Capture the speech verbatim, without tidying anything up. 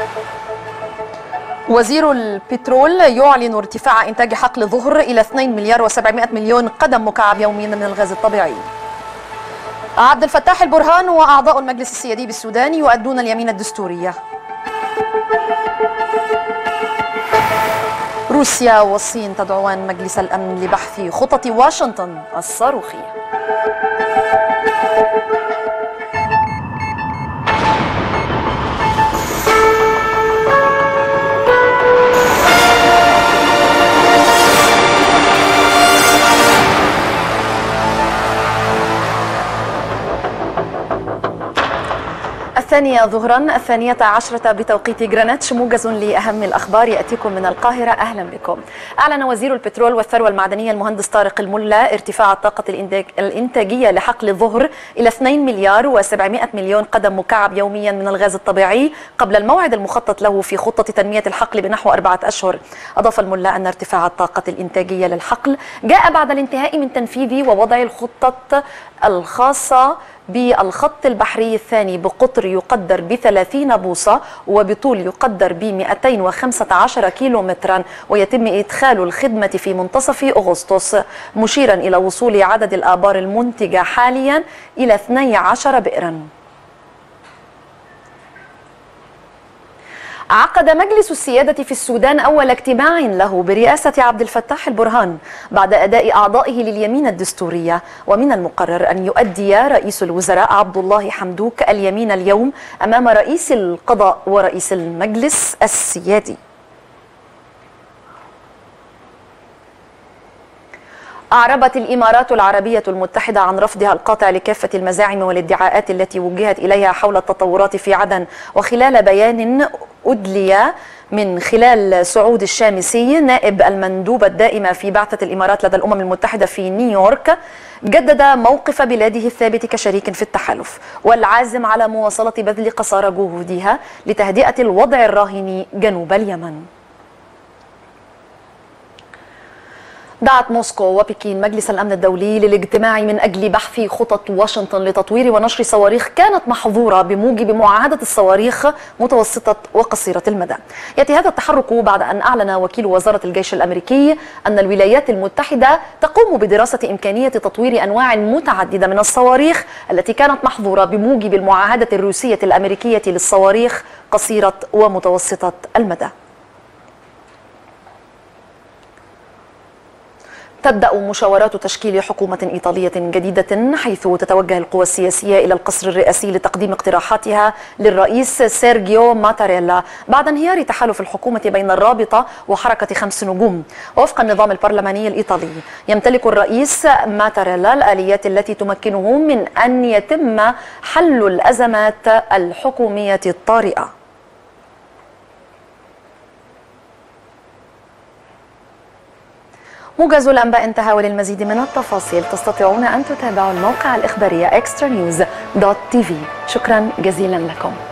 وزير البترول يعلن ارتفاع إنتاج حقل ظهر إلى اثنين مليار وسبعمائة مليون قدم مكعب يوميا من الغاز الطبيعي. عبد الفتاح البرهان وأعضاء المجلس السيادي بالسودان يؤدون اليمين الدستورية. روسيا والصين تدعوان مجلس الأمن لبحث خطط واشنطن الصاروخية. الثانية ظهرا الثانية عشرة بتوقيت جرينتش، موجز لأهم الأخبار يأتيكم من القاهرة. أهلا بكم. أعلن وزير البترول والثروة المعدنية المهندس طارق الملا ارتفاع الطاقة الإنتاجية لحقل الظهر إلى اثنين مليار وسبعمائة مليون قدم مكعب يوميا من الغاز الطبيعي قبل الموعد المخطط له في خطة تنمية الحقل بنحو أربعة أشهر. أضاف الملا أن ارتفاع الطاقة الإنتاجية للحقل جاء بعد الانتهاء من تنفيذ ووضع الخطة الخاصة بالخط البحري الثاني بقطر يقدر بثلاثين بوصة وبطول يقدر بمئتين وخمسة عشر كيلو مترا، ويتم إدخال الخدمة في منتصف أغسطس، مشيرا إلى وصول عدد الآبار المنتجة حاليا إلى اثني عشر بئرا. عقد مجلس السيادة في السودان أول اجتماع له برئاسة عبد الفتاح البرهان بعد أداء أعضائه لليمين الدستورية، ومن المقرر أن يؤدي رئيس الوزراء عبد الله حمدوك اليمين اليوم أمام رئيس القضاء ورئيس المجلس السيادي. أعربت الإمارات العربية المتحدة عن رفضها القاطع لكافة المزاعم والادعاءات التي وجهت إليها حول التطورات في عدن، وخلال بيان أدلي من خلال سعود الشامسي نائب المندوب الدائمة في بعثة الإمارات لدى الأمم المتحدة في نيويورك، جدد موقف بلاده الثابت كشريك في التحالف والعازم على مواصلة بذل قصارى جهودها لتهدئة الوضع الراهن جنوب اليمن. دعت موسكو وبكين مجلس الأمن الدولي للاجتماع من أجل بحث خطط واشنطن لتطوير ونشر صواريخ كانت محظورة بموجب معاهدة الصواريخ متوسطة وقصيرة المدى. يأتي هذا التحرك بعد أن أعلن وكيل وزارة الجيش الأمريكي أن الولايات المتحدة تقوم بدراسة إمكانية تطوير أنواع متعددة من الصواريخ التي كانت محظورة بموجب المعاهدة الروسية الأمريكية للصواريخ قصيرة ومتوسطة المدى. تبدأ مشاورات تشكيل حكومة إيطالية جديدة، حيث تتوجه القوى السياسية إلى القصر الرئاسي لتقديم اقتراحاتها للرئيس سيرجيو ماتاريلا بعد انهيار تحالف الحكومة بين الرابطة وحركة خمس نجوم. وفق النظام البرلماني الإيطالي يمتلك الرئيس ماتاريلا الآليات التي تمكنه من أن يتم حل الأزمات الحكومية الطارئة. موجز الأنباء انتهى، وللمزيد من التفاصيل تستطيعون أن تتابعوا الموقع الإخباري إكسترا نيوز دوت تي في. شكرا جزيلا لكم.